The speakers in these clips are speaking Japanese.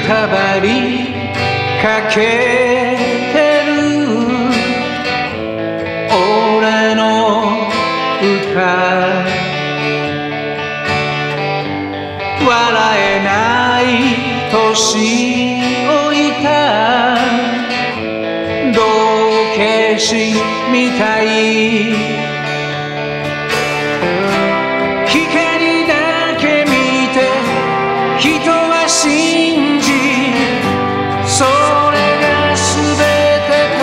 たばりかけてる俺の歌笑えない年老いた道化師みたい光だけ見て人は信じそれが全て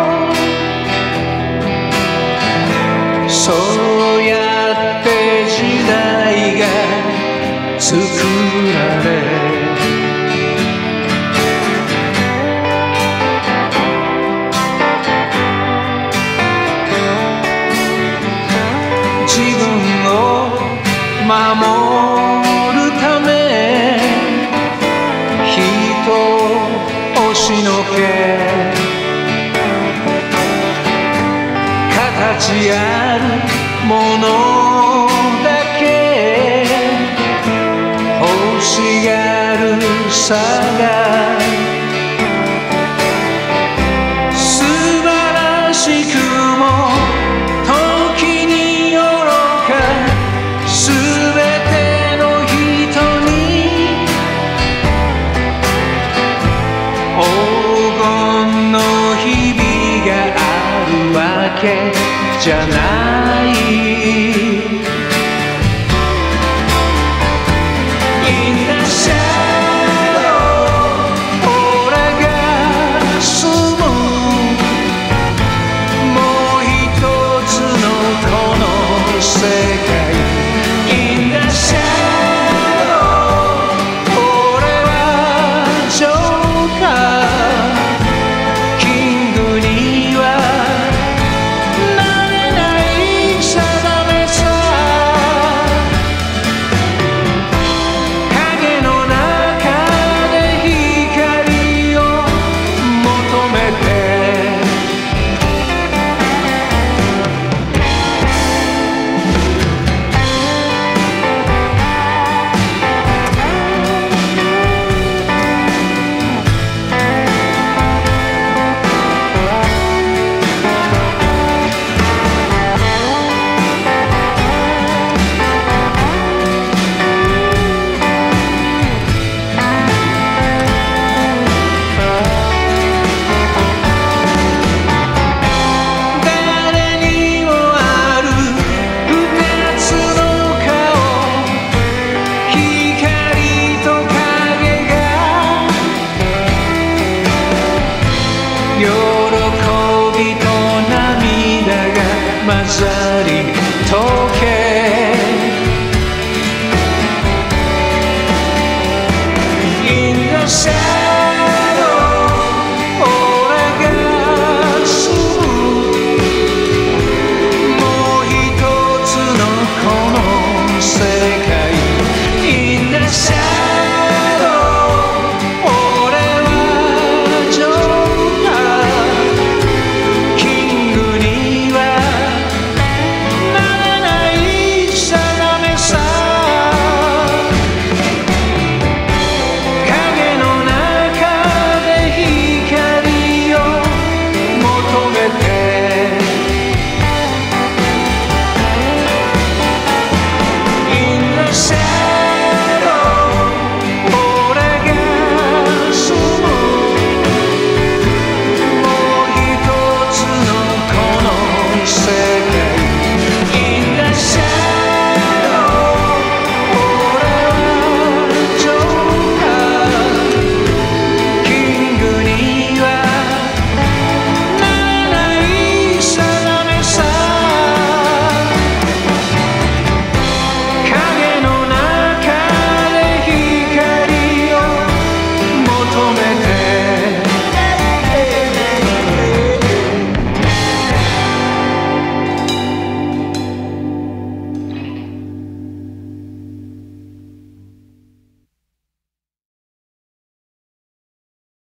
とそうやって時代が作られ自分を守るため人を押しのけ形あるものだけ欲しがるさが素晴らしくも時に愚かすべての人に黄金の日々があるわけじゃない喜びと涙が混ざり